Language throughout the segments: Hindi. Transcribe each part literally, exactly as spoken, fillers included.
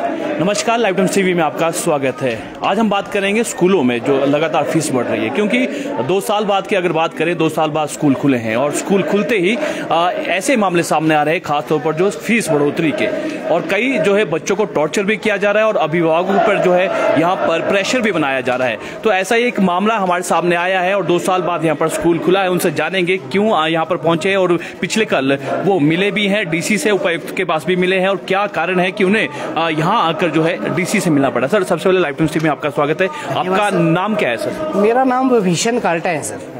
नमस्कार, लाइव टाइम्स टीवी में आपका स्वागत है। आज हम बात करेंगे स्कूलों में जो लगातार फीस बढ़ रही है, क्योंकि दो साल बाद की अगर बात करें, दो साल बाद स्कूल खुले हैं और स्कूल खुलते ही आ, ऐसे मामले सामने आ रहे हैं, खासतौर पर जो फीस बढ़ोतरी के, और कई जो है बच्चों को टॉर्चर भी किया जा रहा है और अभिभावकों पर जो है यहाँ पर प्रेशर भी बनाया जा रहा है। तो ऐसा ही एक मामला हमारे सामने आया है और दो साल बाद यहाँ पर स्कूल खुला है। उनसे जानेंगे क्यों यहाँ पर पहुंचे और पिछले कल वो मिले भी हैं, डीसी से, उपायुक्त के पास भी मिले हैं, और क्या कारण है कि उन्हें यहाँ आकर जो है डीसी से मिलना पड़ा। सर, सबसे पहले लाइव टाइम्स टीवी में आपका स्वागत है। आपका नाम क्या है सर? मेरा नाम भीषण काल्टा है सर।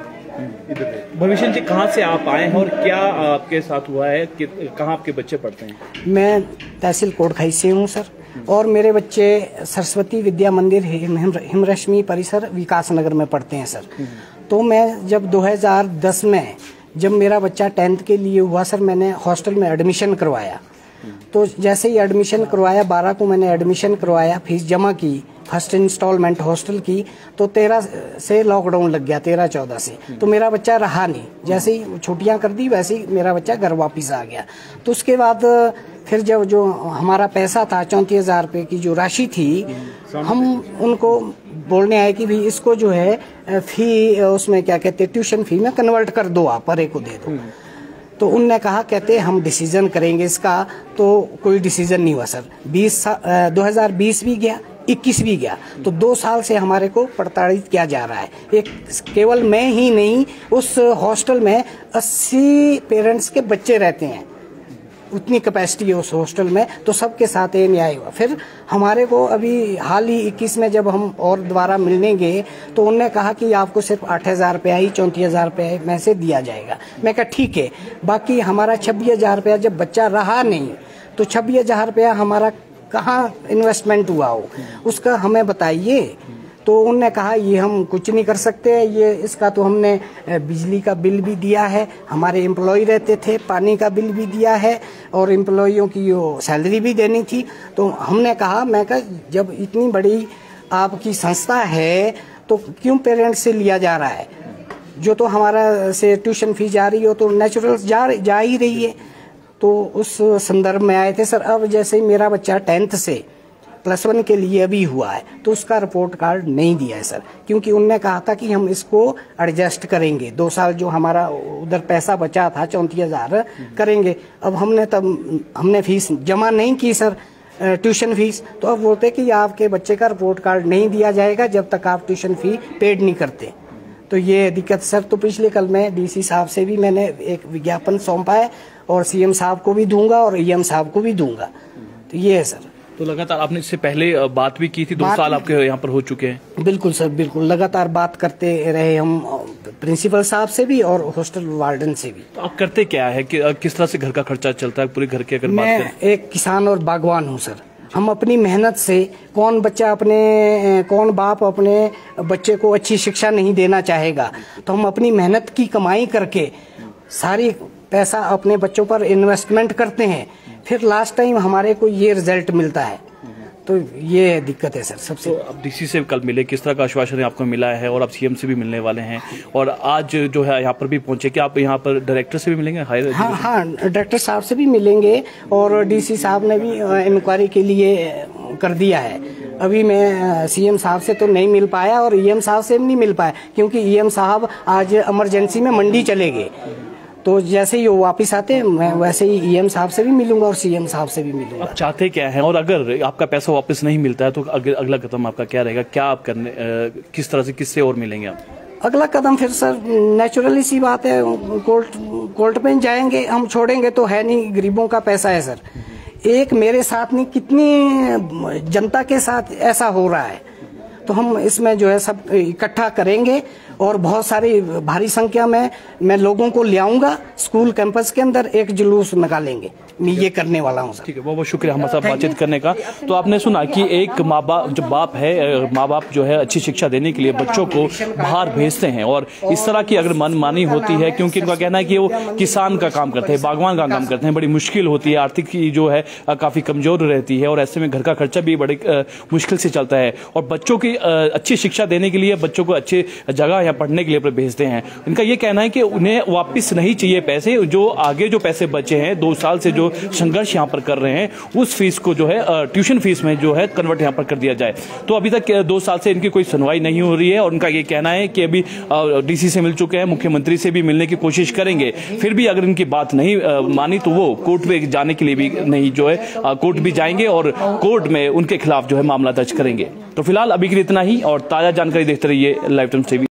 भविष्य जी, कहाँ से आप आए हैं और क्या आपके साथ हुआ है कि कहाँ आपके बच्चे पढ़ते हैं? मैं तहसील कोटखाई से हूँ सर, और मेरे बच्चे सरस्वती विद्या मंदिर हिमरश्मि परिसर विकास नगर में पढ़ते हैं सर। तो मैं जब दो हज़ार दस में जब मेरा बच्चा टेंथ के लिए हुआ सर, मैंने हॉस्टल में एडमिशन करवाया। तो जैसे ही एडमिशन करवाया, बारह को मैंने एडमिशन करवाया, फीस जमा की, फर्स्ट इंस्टॉलमेंट हॉस्टल की, तो तेरह से लॉकडाउन लग गया, तेरह चौदह से। तो मेरा बच्चा रहा नहीं, जैसे ही छुट्टियां कर दी वैसे ही मेरा बच्चा घर वापस आ गया। तो उसके बाद फिर जब जो हमारा पैसा था, चौंतीस हजार रुपये की जो राशि थी, हम उनको बोलने आए कि भाई इसको जो है फी, उसमें क्या कहते हैं, ट्यूशन फी में कन्वर्ट कर दो, आप परे को दे दो। तो उनने कहा, कहते हम डिसीजन करेंगे इसका। तो कोई डिसीजन नहीं हुआ सर। बीस दो हजार बीस भी गया, इक्कीस भी गया, तो दो साल से हमारे को प्रताड़ित किया जा रहा है। एक केवल मैं ही नहीं, उस हॉस्टल में अस्सी पेरेंट्स के बच्चे रहते हैं, उतनी कैपेसिटी है उस हॉस्टल में। तो सबके साथ ये न्याय हुआ। फिर हमारे को अभी हाल ही इक्कीस में जब हम और दोबारा मिलने गए, तो उन्होंने कहा कि आपको सिर्फ आठ हजार रुपया ही चौंतीस हजार रुपये में से दिया जाएगा। मैं कहा ठीक है, बाकी हमारा छब्बीस हजार रुपया जब बच्चा रहा नहीं, तो छब्बीस हजार रुपया हमारा कहाँ इन्वेस्टमेंट हुआ हो, उसका हमें बताइए। तो उन्होंने कहा ये हम कुछ नहीं कर सकते, ये इसका तो हमने बिजली का बिल भी दिया है, हमारे एम्प्लॉय रहते थे, पानी का बिल भी दिया है, और एम्प्लॉइयों की वो सैलरी भी देनी थी। तो हमने कहा, मैं कहा जब इतनी बड़ी आपकी संस्था है तो क्यों पेरेंट्स से लिया जा रहा है? जो तो हमारा से ट्यूशन फीस जा रही हो तो नेचुरल जा जा ही रही है। तो उस संदर्भ में आए थे सर। अब जैसे ही मेरा बच्चा टेंथ से प्लस वन के लिए अभी हुआ है, तो उसका रिपोर्ट कार्ड नहीं दिया है सर, क्योंकि उनने कहा था कि हम इसको एडजस्ट करेंगे, दो साल जो हमारा उधर पैसा बचा था चौंतीस हजार करेंगे। अब हमने तब हमने फीस जमा नहीं की सर, ट्यूशन फीस। तो अब बोलते कि आपके बच्चे का रिपोर्ट कार्ड नहीं दिया जाएगा जब तक आप ट्यूशन फी पेड नहीं करते। तो ये दिक्कत सर। तो पिछले कल में डीसी साहब से भी मैंने एक विज्ञापन सौंपा है, और सीएम साहब को भी दूंगा और ईएम साहब को भी दूंगा। तो ये है सर। तो लगातार आपने इससे पहले बात भी की थी, दो साल आपके यहाँ पर हो चुके हैं? बिल्कुल सर, बिल्कुल लगातार बात करते रहे हम, प्रिंसिपल साहब से भी और हॉस्टल वार्डन से भी। तो आप करते क्या है कि किस तरह से घर का खर्चा चलता है पूरे घर के? अगर मैं बात करें, एक किसान और बागवान हूँ सर। हम अपनी मेहनत से, कौन बच्चा अपने, कौन बाप अपने बच्चे को अच्छी शिक्षा नहीं देना चाहेगा, तो हम अपनी मेहनत की कमाई करके सारी पैसा अपने बच्चों पर इन्वेस्टमेंट करते हैं, फिर लास्ट टाइम हमारे को ये रिजल्ट मिलता है। तो ये दिक्कत है सर सबसे। तो अब डीसी से कल मिले, किस तरह का आश्वासन आपको मिला है? और आप सीएम से भी मिलने वाले हैं, और आज जो है यहाँ पर भी पहुंचे, कि आप यहाँ पर डायरेक्टर से भी मिलेंगे? हाँ हाँ, डायरेक्टर साहब से भी मिलेंगे, और डीसी साहब ने भी इंक्वायरी के लिए कर दिया है। अभी मैं सीएम साहब से तो नहीं मिल पाया और ईएम साहब से भी नहीं मिल पाया, क्योंकि ईएम साहब आज इमरजेंसी में मंडी चले गए। तो जैसे ही वो वापस आते हैं, मैं वैसे ही ईएम साहब से भी मिलूंगा और सीएम साहब से भी मिलूंगा। आप चाहते क्या हैं, और अगर आपका पैसा वापस नहीं मिलता है तो अगला कदम आपका क्या रहेगा? क्या आप करने, किस तरह से, किससे और मिलेंगे आप? अगला कदम फिर सर नेचुरली सी बात है, कोर्ट कोर्ट में जाएंगे। हम छोड़ेंगे तो है नहीं, गरीबों का पैसा है सर। एक मेरे साथ नहीं, कितनी जनता के साथ ऐसा हो रहा है। तो हम इसमें जो है सब इकट्ठा करेंगे, और बहुत सारी भारी संख्या में मैं लोगों को ले आऊंगा स्कूल कैंपस के अंदर, एक जुलूस निकालेंगे। मैं ये करने वाला हूँ सर। ठीक है, बहुत बहुत शुक्रिया हमारे साथ बातचीत करने का। तो आपने सुना कि एक माँ बाप, जो बाप है, माँ बाप जो है अच्छी शिक्षा देने के लिए बच्चों को बाहर भेजते हैं, और इस तरह की अगर मनमानी होती है, क्योंकि उनका कहना है कि वो किसान का काम करते हैं, बागवान का काम करते हैं, बड़ी मुश्किल होती है, आर्थिक जो है काफी कमजोर रहती है, और ऐसे में घर का खर्चा भी बड़ी मुश्किल से चलता है। और बच्चों की अच्छी शिक्षा देने के लिए, बच्चों को अच्छी जगह यहाँ पढ़ने के लिए भेजते हैं। इनका ये कहना है कि उन्हें वापस नहीं चाहिए पैसे, जो आगे जो पैसे बचे हैं दो साल से जो संघर्ष यहाँ पर कर रहे हैं उस फीस को जो है ट्यूशन फीस में जो है कन्वर्ट यहाँ पर कर दिया जाए। तो अभी तक दो साल से इनकी कोई सुनवाई नहीं हो रही है और उनका ये कहना है कि अभी डीसी से मिल चुके हैं, मुख्यमंत्री से भी मिलने की कोशिश करेंगे, फिर भी अगर इनकी बात नहीं मानी तो वो कोर्ट में जाने के लिए भी नहीं जो है कोर्ट भी जाएंगे और कोर्ट में उनके खिलाफ जो है मामला दर्ज करेंगे। तो फिलहाल अभी के लिए इतना ही और ताजा जानकारी देखते रहिए लाइव टाइम्स टीवी।